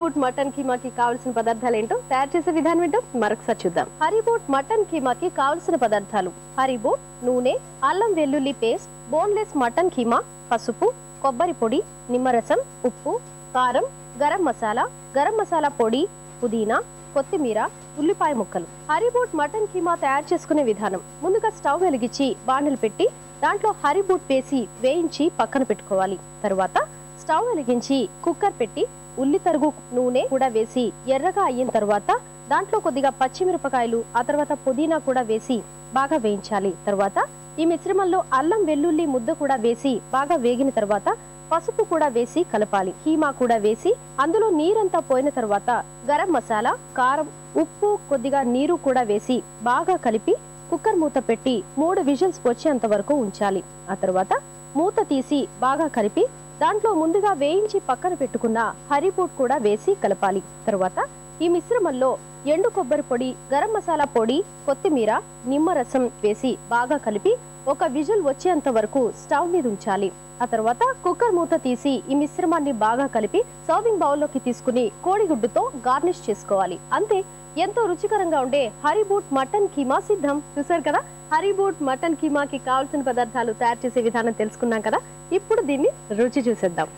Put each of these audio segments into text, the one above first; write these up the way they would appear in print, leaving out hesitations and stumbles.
Boot mutton కీమాకి కావాల్సిన పదార్థాలు ఏంటో తయారు చేసే విధానం ఏంటో మరొకసారి చూద్దాం. హరీ బూట్ మటన్ కీమాకి కావాల్సిన పదార్థాలు: హరీ బూట్, నూనె, అల్లం వెల్లుల్లి పేస్ట్, బోన్లెస్ మటన్ కీమా, పసుపు, కొబ్బరి పొడి, నిమ్మరసం, ఉప్పు, కారం, గరం మసాలా పొడి, పుదీనా, కొత్తిమీర, ఉల్లిపాయ ముక్కలు. హరీ బూట్ మటన్ కీమా తయారు చేసుకునే విధానం: ముందుగా స్టవ్ వెలిగించి బాణలు పెట్టి దాంట్లో హరీ బూట్ వేసి వేయించి పక్కన పెట్టుకోవాలి. తరువాత స్టవ్ వెలిగించి కుక్కర్ పెట్టి ఉల్లి తరుగు, నూనె కూడా వేసి ఎర్రగా అయిన తర్వాత దాంట్లో కొద్దిగా పచ్చిమిరపకాయలు, ఆ తర్వాత పుదీనా కూడా వేసి బాగా వేయించాలి. తర్వాత ఈ మిశ్రమంలో అల్లం వెల్లుల్లి ముద్ద కూడా వేసి బాగా వేగిన తర్వాత పసుపు కూడా వేసి కలపాలి. కీమా కూడా వేసి అందులో నీరంతా పోయిన తర్వాత గరం మసాలా, కారం, ఉప్పు, కొద్దిగా నీరు కూడా వేసి బాగా కలిపి కుక్కర్ మూత పెట్టి 3 విజిల్స్ వచ్చేంత వరకు ఉంచాలి. ఆ తర్వాత మూత తీసి బాగా కలిపి దాంట్లో ముందుగా వేయించి పక్కన పెట్టుకున్న హరీ బూట్ కూడా వేసి కలపాలి. తరువాత ఈ మిశ్రమంలో ఎండు కొబ్బరి పొడి, గరం మసాలా పొడి, కొత్తిమీర, నిమ్మరసం వేసి బాగా కలిపి 1 విజిల్ వచ్చేంత వరకు స్టవ్ మీద ఉంచాలి. ఆ తర్వాత కుక్కర్ మూత తీసి ఈ మిశ్రమాన్ని బాగా కలిపి సర్వింగ్ బౌల్లోకి తీసుకుని కోడిగుడ్డుతో గార్నిష్ చేసుకోవాలి. అంతే, ఎంతో రుచికరంగా ఉండే హరీ బూట్ మటన్ కీమా సిద్ధం. చూసారు కదా, హరీ బూట్ మటన్ కీమాకి కావాల్సిన పదార్థాలు తయారు చేసే విధానం తెలుసుకున్నాం కదా. ఇప్పుడు దీన్ని రుచి చూసేద్దాం.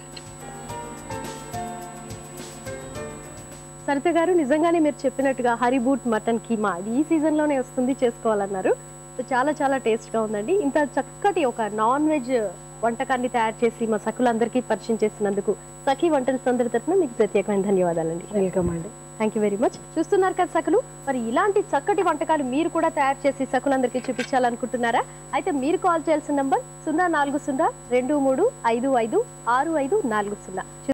సరిత గారు, నిజంగానే మీరు చెప్పినట్టుగా హరీ బూట్ మటన్ కీమా ఈ సీజన్ లోనే వస్తుంది, చేసుకోవాలన్నారు. చాలా చాలా టేస్ట్ గా ఉందండి. ఇంత చక్కటి ఒక నాన్ వెజ్ వంటకాన్ని తయారు చేసి మా సఖులందరికీ పరిచయం చేసినందుకు సఖీ వంటల సందరి తరపున మీకు ప్రత్యేకమైన ధన్యవాదాలండి. వెల్కమ్ అండి. Thank you very much. చూస్తున్నారు కదా సఖులు, మరి ఇలాంటి చక్కటి వంటకాలు మీరు కూడా తయారు చేసి సఖులందరికీ చూపించాలనుకుంటున్నారా? అయితే మీరు కాల్ చేయాల్సిన నంబర్ 04023556540.